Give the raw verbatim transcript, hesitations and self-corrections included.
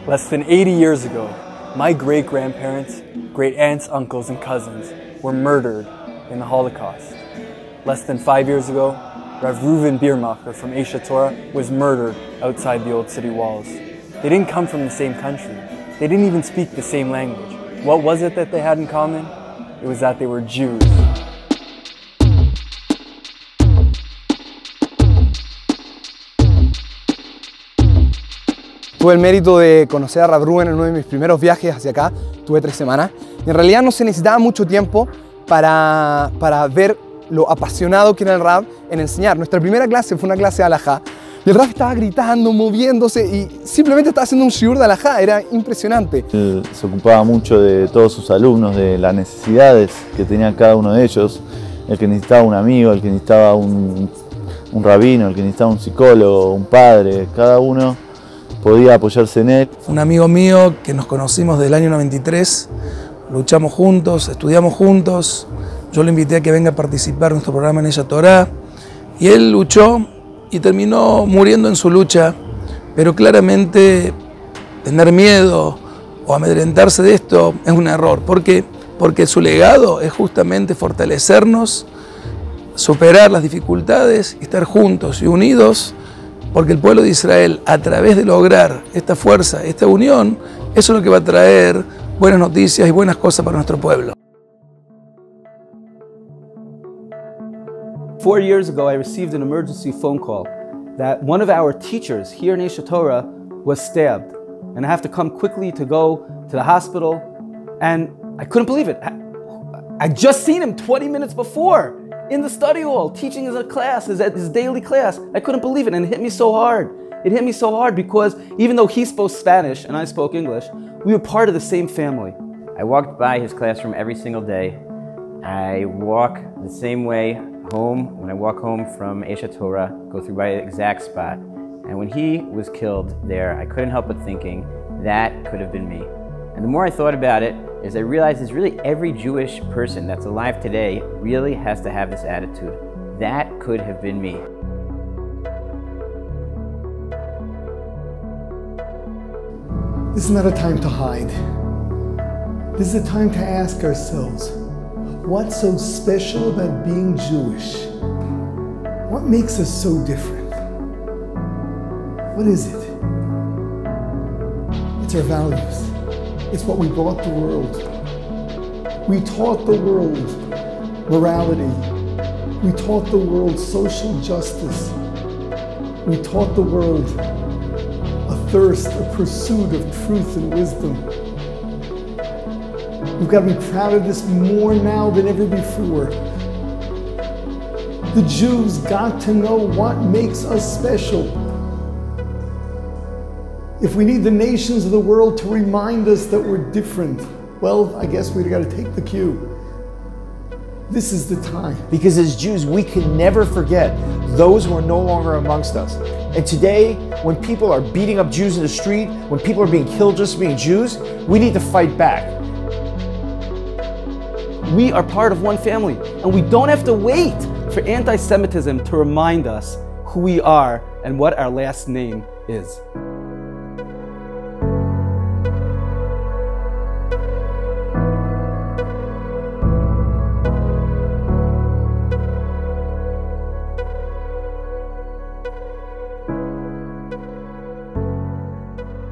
Less than eighty years ago, my great-grandparents, great-aunts, uncles, and cousins were murdered in the Holocaust. Less than five years ago, Rav Reuven Biermacher from Aish HaTorah was murdered outside the old city walls. They didn't come from the same country. They didn't even speak the same language. What was it that they had in common? It was that they were Jews. Tuve el mérito de conocer a Rav Reuven en uno de mis primeros viajes hacia acá, tuve tres semanas, y en realidad no se necesitaba mucho tiempo para, para ver lo apasionado que era el Rav en enseñar. Nuestra primera clase fue una clase de halajá, y el Rav estaba gritando, moviéndose, y simplemente estaba haciendo un shiur de halajá, era impresionante. Él se ocupaba mucho de todos sus alumnos, de las necesidades que tenía cada uno de ellos, el que necesitaba un amigo, el que necesitaba un, un rabino, el que necesitaba un psicólogo, un padre, cada uno podía apoyarse en él. Un amigo mío que nos conocimos del año noventa y tres, luchamos juntos, estudiamos juntos, yo le invité a que venga a participar en nuestro programa en Aish HaTorah y él luchó y terminó muriendo en su lucha, pero claramente tener miedo o amedrentarse de esto es un error. ¿Por qué? Porque su legado es justamente fortalecernos, superar las dificultades y estar juntos y unidos, porque el pueblo de Israel, a través de lograr esta fuerza, esta unión, eso es lo que va a traer buenas noticias y buenas cosas para nuestro pueblo. Four years ago, I received an emergency phone call that one of our teachers here in Aish HaTorah was stabbed. And I have to come quickly to go to the hospital. And I couldn't believe it. I just seen him twenty minutes before in the study hall, teaching his class, his, his daily class. I couldn't believe it, and it hit me so hard. It hit me so hard because even though he spoke Spanish and I spoke English, we were part of the same family. I walked by his classroom every single day. I walk the same way home. When I walk home from Aish HaTorah, go through my exact spot. And when he was killed there, I couldn't help but thinking that could have been me. And the more I thought about it, is I realized is really every Jewish person that's alive today really has to have this attitude. That could have been me. This is not a time to hide. This is a time to ask ourselves, what's so special about being Jewish? What makes us so different? What is it? It's our values. It's what we brought the world. We taught the world morality. We taught the world social justice. We taught the world a thirst, a pursuit of truth and wisdom. We've got to be proud of this more now than ever before. The Jews got to know what makes us special. If we need the nations of the world to remind us that we're different, well, I guess we've got to take the cue. This is the time. Because as Jews, we can never forget those who are no longer amongst us. And today, when people are beating up Jews in the street, when people are being killed just for being Jews, we need to fight back. We are part of one family, and we don't have to wait for anti-Semitism to remind us who we are and what our last name is.